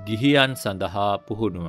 ගිහියන් සඳහා පුහුණුව.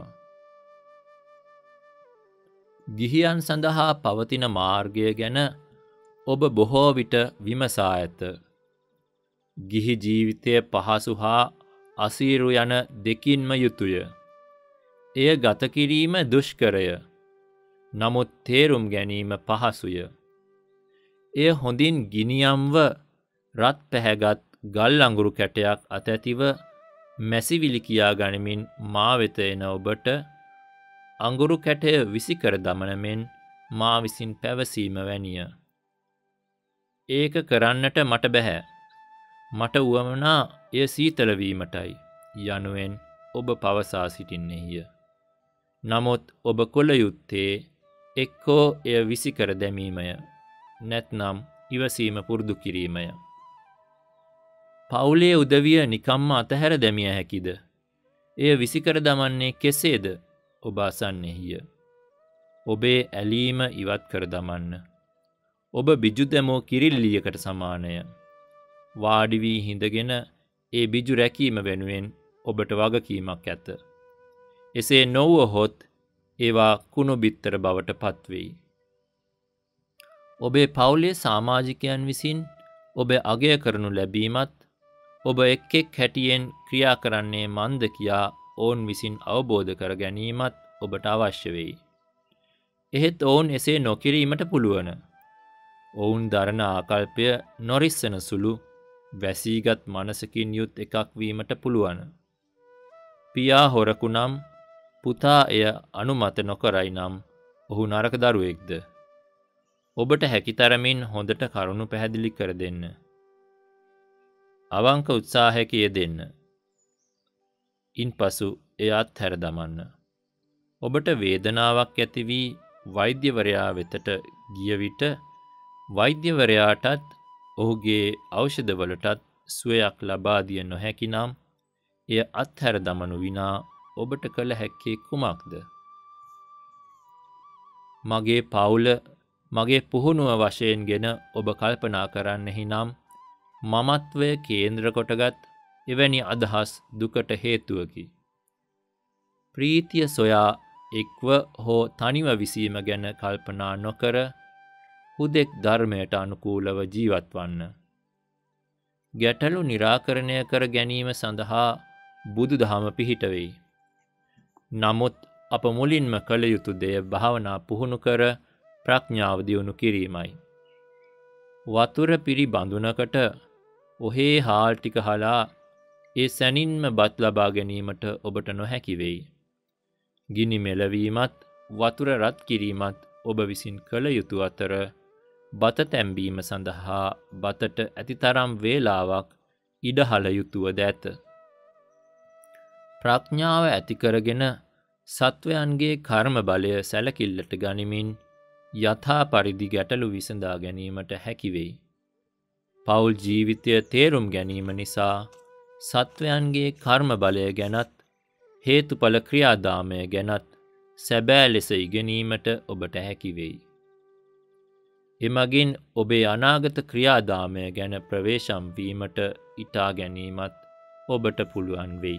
ගිහියන් සඳහා පවතින මාර්ගය ගැන ඔබ බොහෝ විට විමසා ඇත. ගිහි ජීවිතය පහසු හා අසීරු යන දෙකින්ම යුතුය. එය ගත කිරීම දුෂ්කරය. නමුත් තේරුම් ගැනීම පහසුය. එය හොඳින් ගිනියම්ව රත් පැහැගත් ගල් අඟුරු කැටයක් අතැතිව මැසිවිලි කියා ගනිමින් මා වෙත එන ඔබට අඟුරු කැටය විසිකර දමන මෙන් මා විසින් පැවසීම වැනිය. ඒක කරන්නට මට බැහැ. මට උවමනා එය සීතල වීමටයි යනුවෙන් ඔබ පවසා සිටින්නේය. නමුත් ඔබ කළ යුත්තේ එක්කෝ එය විසිකර දැමීමය. නැත්නම් ඉවසීම පුරුදු කිරීමය. පවුලේ උදවිය නිකම්ම අතහැර දැමිය හැකිද? එය විසිකර දමන්නේ කෙසේද? ඔබ අසන්නේය. ඔබේ ඇලීම ඉවත් කර දමන්න. ඔබ බිජු දැමෝ කිරිල්ලියකට සමානය. වාඩි වී හිඳගෙන ඒ බිජු රැකීම වෙනුවෙන් ඔබට වගකීමක් ඇත. එසේ නොවුවහොත් ඒවා කුණු බිත්තර බවට පත්වෙයි. ඔබේ පවුලේ සමාජිකයන් විසින් ඔබ අගය කරනු ලැබීමත් ඔබ එක් එක් හැටියෙන් ක්‍රියා කරන්නේ මන්ද කියා ඔවුන් විසින් අවබෝධ කර ගැනීමත් ඔබට අවශ්‍ය වෙයි. එහෙත් ඔවුන් එසේ නොකිරීමට පුළුවන්. ඔවුන් දරන ආකල්පය නොරිස්සන සුළු වැසීගත් මනසකින් යුත් එකක් වීමට පුළුවන්. පියා හොරකු නම් පුතා එය අනුමත නොකරයි නම් ඔහු නරක දරුවෙක්ද? ඔබට හැකිතරමින් හොඳට කරුණු පැහැදිලි කර දෙන්න. අවංක උත්සාහයක යෙදෙන්න. ඉන්පසු එය අත්හැර දමන්න. ඔබට වේදනාවක් ඇති වී වෛද්‍යවරයා වෙතට ගිය විට වෛද්‍යවරයාටත් ඔහුගේ ඖෂධවලටත් සුවයක් ලබා දිය නොහැකි නම් එය අත්හැර දමනු විනා ඔබට කළ හැක්කේ කුමක්ද? මගේ පවුල මගේ පුහුණුව වශයෙන්ගෙන ඔබ කල්පනා කරන්නෙහි නම් මමත්වය කේන්ද්‍ර කොටගත් එවැනි අදහස් දුකට හේතුවකි. ප්‍රීතිය සොයා එක්ව හෝ තනිව විසීම ගැන කල්පනා නොකර හුදෙක් ධර්මයට අනුකූලව ජීවත් වන්න. ගැටලු निराකරණය කර ගැනීම සඳහා බුදු දහම පිහිට වෙයි. නමුත් අප මුලින්ම කළ යුතු දෙය භාවනා පුහුණු කර ප්‍රඥාව දියුණු කිරීමයි. වතුර පිරි බඳුනකට ඔහේ හාල් ටික හලා ඒ සැනින්ම බත් ලබා ගැනීමට ඔබට නොහැකි වෙයි. ගිනි මෙලවීමත් වතුර රත් කිරීමත් ඔබ විසින් කළ යුතු අතර බත තැම්බීම සඳහා බතට ඇතිතරම් වේලාවක් ඉඩහළ යුතුවද ඇත. ප්‍රඥාව ඇති කරගෙන සත්වයන්ගේ කර්ම බලය සැලකිල්ලට ගනිමින් යථා පරිදි ගැටලු විසඳා ගැනීමට හැකි වෙයි. පෞල් ජීවිතය තේරුම් ගැනීම නිසා සත්වයන්ගේ කර්ම බලය ගැනත් හේතුඵල ක්‍රියාදාමය ගැනත් සැබෑ ලෙස ඉගෙනීමට ඔබට හැකි වෙයි. එමගින් ඔබේ අනාගත ක්‍රියාදාමය ගැන ප්‍රවේශම් වීමට ඉටා ගැනීමත් ඔබට පුළුවන් වෙයි.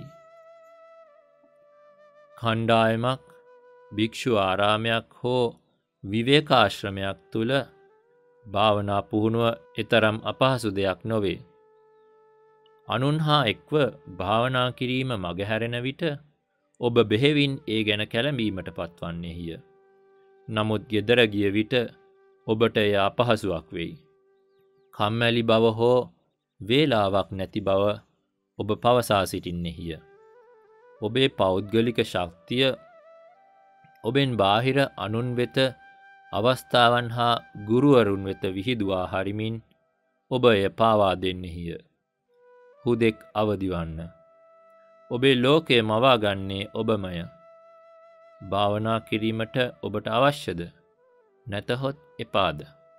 කණ්ඩායමක්, භික්ෂු ආරාමයක් හෝ විවේකාශ්‍රමයක් තුල භාවනා පුහුණුව එතරම් අපහසු දෙයක් නොවේ. අනුන් හා එක්ව භාවනා කිරීම මගහැරෙන විට ඔබ බෙහෙවින් ඒ ගැන කැළඹීමට පත්වන්නේය. නමුත් ගෙදර ගිය විට ඔබට එය අපහසුවක් වෙයි. කම්මැලි බව හෝ වේලාවක් නැති බව ඔබ පවසා සිටින්නේය. ඔබේ පෞද්ගලික ශක්තිය ඔබෙන් බාහිර අනුන් වෙත අවස්ථාවන් හා ගුරුවරුන් වෙත විහිදුවා හරිමින් ඔබ එය පාවා දෙන්නේය. හුදෙක් අවදිවන්න. ඔබේ ලෝකය මවා ගන්නේ ඔබමය. භාවනා කිරීමට ඔබට අවශ්‍යද? නැතහොත් එපාද?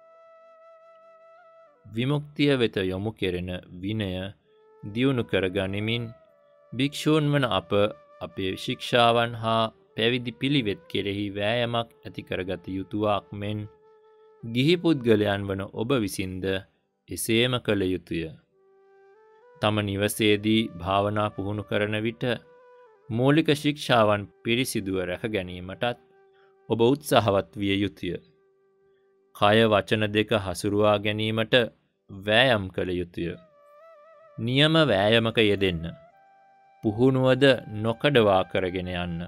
විමුක්තිය වෙත යොමු කෙරෙන විනය දියුණු කර ගනිමින් භික්ෂූන් වන අප අපේ ශික්ෂාවන් හා පැවිදි පිළිවෙත් කෙරෙහි වෑයමක් ඇති කරගත යුතුවක් මෙන් ගිහි පුද්ගලයන් වන ඔබ විසින්ද එසේම කළ යුතුය. තම නිවසේදී භාවනා පුහුණු කරන විට මූලික ශික්ෂාවන් පිරිසිදුව රැක ගැනීමටත් ඔබ උත්සාහවත් විය යුතුය. කය වචන දෙක හසුරුවා ගැනීමට වෑයම් කළ යුතුය. නියම වෑයමක යෙදෙන්න. පුහුණුවද නොකඩවා කරගෙන යන්න.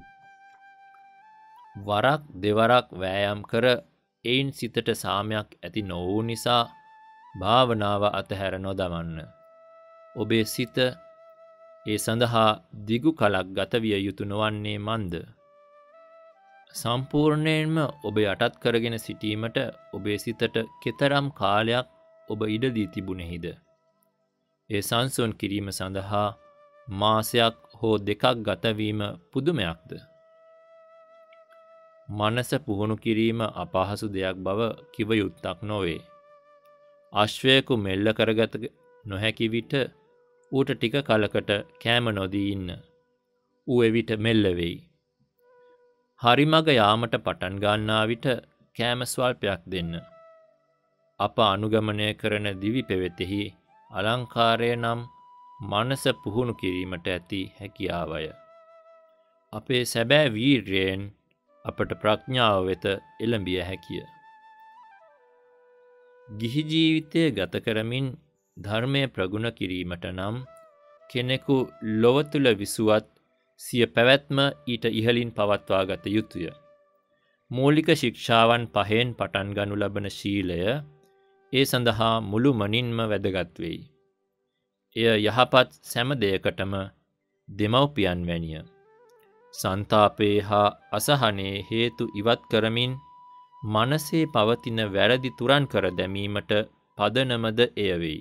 වරක් දෙවරක් වෑයම් කර එයින් සිතට සාමයක් ඇති නොවූ නිසා භාවනාව අතහැර නොදමන්න. ඔබේ සිත ඒ සඳහා දිගු කලක් ගත විය යුතු නොවන්නේ මන්ද? සම්පූර්ණයෙන්ම ඔබ යටත් කරගෙන සිටීමට ඔබේ සිතට කෙතරම් කාලයක් ඔබ ඉඩ දී තිබුණෙහිද? ඒ සංසුන් කිරීම සඳහා මාසයක් හෝ දෙකක් ගතවීම පුදුමයක්ද? මනස පුහුණු කිරීම අපහසු දෙයක් බව කිව යුත්තක් නොවේ. අශ්වයෙකු මෙල්ල කරගත නොහැකි විට ඌට ටික කලකට කෑම නොදී ඉන්න. ඌ එවිට මෙල්ල වෙයි. හරිමග යාමට පටන් ගන්නා විට කෑම ස්වල්පයක් දෙන්න. අප අනුගමනය කරන දිවි පෙවෙතෙහි අලංකාරය නම් මනස පුහුණු කිරීමට ඇති හැකියාවය. අපේ සැබෑ වීර්යයෙන් අපට ප්‍රඥාව වෙත එළඹිය හැකිය. ගිහි ජීවිතය ගත කරමින් ධර්මය ප්‍රගුණ කිරීමට නම් කෙනෙකු ලොව තුල විසුවත් සිය පැවැත්ම ඊට ඉහළින් පවත්වා ගත යුතුය. මූලික ශික්ෂාවන් 5න් පටන් ගනු ලබන ශීලය ඒ සඳහා මුළුමනින්ම වැදගත් වෙයි. එය යහපත් සෑම දෙයකටම දෙමව්පියන් වැනිය. සංතාපේ හා අසහනේ හේතු ඉවත් කරමින් මනසේ පවතින වැරදි තුරන් කර දැමීමට පදනමද එය වෙයි.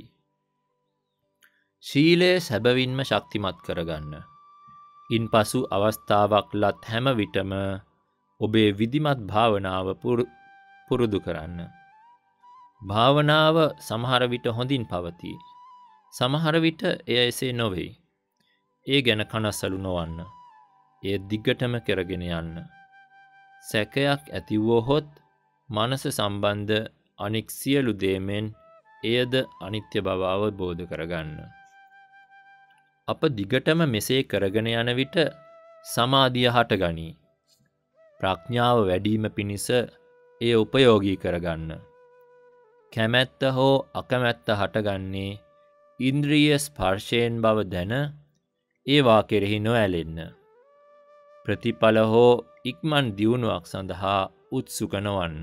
ශීලය සැබවින්ම ශක්තිමත් කරගන්න. ඉන්පසු අවස්ථාවක් ලත් හැම විටම ඔබේ විධිමත් භාවනාව පුරුදු කරන්න. භාවනාව සමහර විට හොඳින් පවතී. සමහර විට එය එසේ නොවෙයි. ඒ ගැන කනස්සලු නොවන්න. එය දිගටම කරගෙන යන්න. සැකයක් ඇතිවුවහොත් මනස සම්බන්ධ අනික් සියලු දේමෙන් එයද අනිත්‍ය බව අවබෝධ කරගන්න. අප දිගටම මෙසේ කරගෙන යන විට සමාධිය හටගනී. ප්‍රඥාව වැඩිම පිණිස එය උපයෝගී කරගන්න. කැමැත්ත හෝ අකමැත්ත හටගන්නේ ඉන්ද්‍රිය ස්පර්ශයෙන් බව දැන ඒවා කෙරෙහි නොඇලෙන්න. ප්‍රතිඵල හෝ ඉක්මන් දියුණුවක් සඳහා උත්සුක නොවන්න.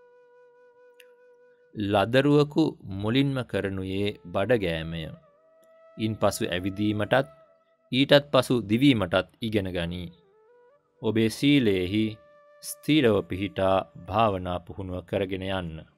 ලදරුවකු මුලින්ම කරනුයේ බඩගෑමය. ඉන්පසු ඇවිදීමටත් ඊටත් පසු දිවීමටත් ඉගෙන ගනී. ඔබේ සීලයෙහි ස්ථීරව පිහිටා භාවනා පුහුණුව කරගෙන යන්න.